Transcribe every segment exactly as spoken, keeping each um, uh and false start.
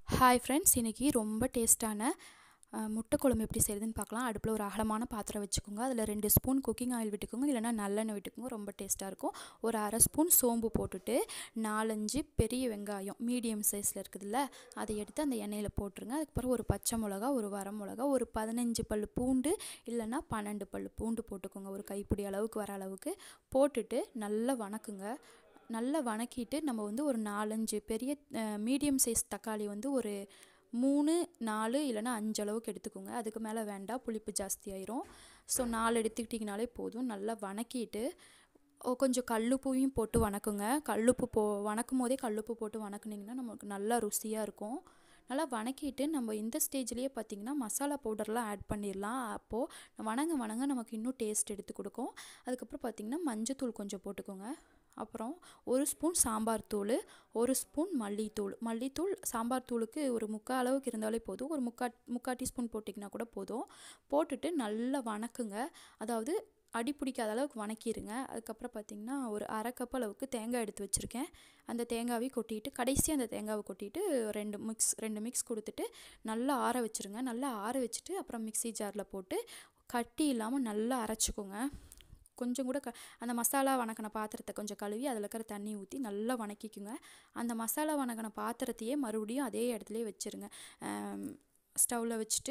Hi friends, இன்றைக்கி ரொம்ப டேஸ்ட்டான முட்டை குழம்பு எப்படி செய்யுதுன்னு பார்க்கலாம். அடுப்பில் ஒரு அகலமான பாத்திரம் வச்சுக்கோங்க. அதில் ரெண்டு ஸ்பூன் குக்கிங் ஆயில் விட்டுக்கோங்க, இல்லைனா நல்லெண்ணெய் விட்டுக்கோங்க. ரொம்ப டேஸ்ட்டாக இருக்கும். ஒரு அரை ஸ்பூன் சோம்பு போட்டுட்டு நாலஞ்சு பெரிய வெங்காயம் மீடியம் சைஸில் இருக்குதுல்ல, அதை எடுத்து அந்த எண்ணெயில் போட்டுருங்க. அதுக்கப்புறம் ஒரு பச்சை மிளகா, ஒரு வர மிளகா, ஒரு பதினஞ்சு பல் பூண்டு இல்லைன்னா பன்னெண்டு பல் பூண்டு போட்டுக்கோங்க. ஒரு கைப்பிடி அளவுக்கு வர அளவுக்கு போட்டுட்டு நல்லா வணக்குங்க. நல்லா வணக்கிட்டு நம்ம வந்து ஒரு நாலஞ்சு பெரிய மீடியம் சைஸ் தக்காளி வந்து ஒரு மூணு நாலு இல்லைனா அஞ்சு அளவுக்கு எடுத்துக்கோங்க. அதுக்கு மேலே வேண்டாம், புளிப்பு ஜாஸ்தி ஆயிரும். ஸோ நாலு எடுத்துக்கிட்டிங்கனாலே போதும். நல்லா வணக்கிட்டு கொஞ்சம் கல்லுப்பையும் போட்டு வணக்குங்க. கல்லுப்பு போ வணக்கும் போதே கல்லுப்பு போட்டு வணக்குனிங்கன்னா நமக்கு நல்லா ருசியாக இருக்கும். நல்லா வணக்கிட்டு நம்ம இந்த ஸ்டேஜ்லேயே பார்த்திங்கன்னா மசாலா பவுடர்லாம் ஆட் பண்ணிடலாம். அப்போது வணங்க வணங்க நமக்கு இன்னும் டேஸ்ட் எடுத்து கொடுக்கும். அதுக்கப்புறம் பார்த்திங்கன்னா மஞ்சத்தூள் கொஞ்சம் போட்டுக்கோங்க. அப்புறம் ஒரு ஸ்பூன் சாம்பார் தூள், ஒரு ஸ்பூன் மல்லித்தூள். மல்லித்தூள் சாம்பார் தூளுக்கு ஒரு முக்கால் அளவுக்கு இருந்தாலே போதும். ஒரு முக்கால் முக்கால் டீஸ்பூன் போட்டிங்கன்னா கூட போதும். போட்டுட்டு நல்லா வணக்குங்க. அதாவது அடி பிடிக்காத அளவுக்கு வணக்கிடுங்க. அதுக்கப்புறம் பார்த்திங்கன்னா ஒரு அரை கப் அளவுக்கு தேங்காய் எடுத்து வச்சுருக்கேன். அந்த தேங்காயை கொட்டிட்டு கடைசியாக அந்த தேங்காவை கொட்டிட்டு ரெண்டு மிக்ஸ் ரெண்டு மிக்ஸ் கொடுத்துட்டு நல்லா ஆற வச்சுருங்க. நல்லா ஆற வச்சுட்டு அப்புறம் மிக்ஸி ஜாரில் போட்டு கட்டி இல்லாமல் நல்லா அரைச்சிக்கோங்க. கொஞ்சம் கூட க அந்த மசாலா வணக்கின பாத்திரத்தை கொஞ்சம் கழுவி அதில் இருக்கிற தண்ணி ஊற்றி நல்லா வணக்கிக்குங்க. அந்த மசாலா வணக்கின பாத்திரத்தையே மறுபடியும் அதே இடத்துலையே வச்சுருங்க. ஸ்டவ்வில் வச்சுட்டு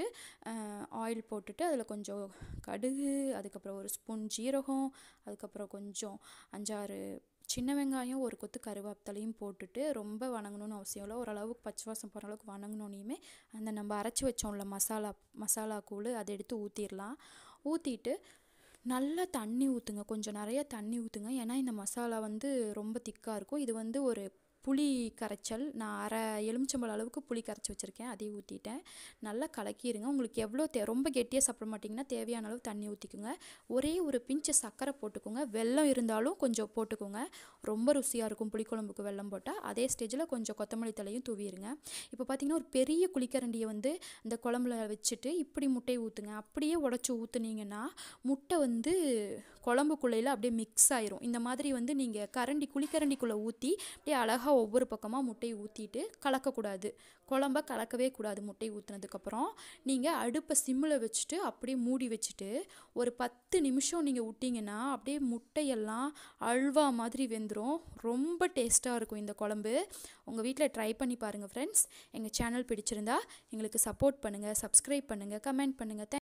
ஆயில் போட்டுட்டு அதில் கொஞ்சம் கடுகு, அதுக்கப்புறம் ஒரு ஸ்பூன் ஜீரகம், அதுக்கப்புறம் கொஞ்சம் அஞ்சாறு சின்ன வெங்காயம், ஒரு கொத்து கருவேப்பிலையும் போட்டுட்டு ரொம்ப வணங்கணும்னு அவசியம் இல்லை. ஓரளவுக்கு பச்சை வாசம் போகிற அளவுக்கு வணங்கினோனையுமே அந்த நம்ம அரைச்சி வச்சோம்ல மசாலா மசாலா கூழ் அதை எடுத்து ஊற்றிடலாம். ஊற்றிட்டு நல்லா தண்ணி ஊற்றுங்க. கொஞ்சம் நிறைய தண்ணி ஊற்றுங்க. ஏன்னா இந்த மசாலா வந்து ரொம்ப திக்காக இருக்கும். இது வந்து ஒரு புளி கரைச்சல். நான் அரை எலுமிச்சம்பழம் அளவுக்கு புளி கரைச்சி வச்சுருக்கேன், அதையும் ஊற்றிட்டேன். நல்லா கலக்கிடுங்க. உங்களுக்கு எவ்வளோ தே ரொம்ப கெட்டியாக சாப்பிட மாட்டிங்கன்னா தேவையான அளவு தண்ணி ஊற்றிக்குங்க. ஒரே ஒரு பிஞ்சு சர்க்கரை போட்டுக்கோங்க. வெல்லம் இருந்தாலும் கொஞ்சம் போட்டுக்கோங்க, ரொம்ப ருசியாக இருக்கும் புளிக்குழம்புக்கு வெல்லம் போட்டால். அதே ஸ்டேஜில் கொஞ்சம் கொத்தமல்லி தலையும் தூவிடுங்க. இப்போ பார்த்திங்கன்னா ஒரு பெரிய குழிக்கரண்டியை வந்து இந்த குழம்புல வச்சுட்டு இப்படி முட்டையை ஊற்றுங்க. அப்படியே உடச்சி ஊற்றுனீங்கன்னா முட்டை வந்து குழம்புக்குள்ளையில் அப்படியே மிக்ஸ் ஆயிரும். இந்த மாதிரி வந்து நீங்கள் கரண்டி குழிக்கரண்டிக்குள்ளே ஊற்றி அப்படியே அழகாக ஒவ்வொரு பக்கமாக முட்டையை ஊற்றிட்டு கலக்கக்கூடாது. குழம்ப கலக்கவே கூடாது. முட்டை ஊற்றுனதுக்கப்புறம் நீங்கள் அடுப்பை சிம்மில் வச்சுட்டு அப்படியே மூடி வச்சுட்டு ஒரு பத்து நிமிஷம் நீங்கள் விட்டிங்கன்னா அப்படியே முட்டையெல்லாம் அல்வா மாதிரி வெந்துடும். ரொம்ப டேஸ்ட்டாக இருக்கும் இந்த குழம்பு. உங்கள் வீட்டில் ட்ரை பண்ணி பாருங்கள் ஃப்ரெண்ட்ஸ். எங்கள் சேனல் பிடிச்சிருந்தா எங்களுக்கு சப்போர்ட் பண்ணுங்கள், சப்ஸ்கிரைப் பண்ணுங்கள், கமெண்ட் பண்ணுங்கள்.